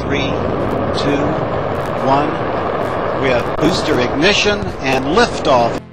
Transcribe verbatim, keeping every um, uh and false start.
three, two, one. We have booster ignition and liftoff.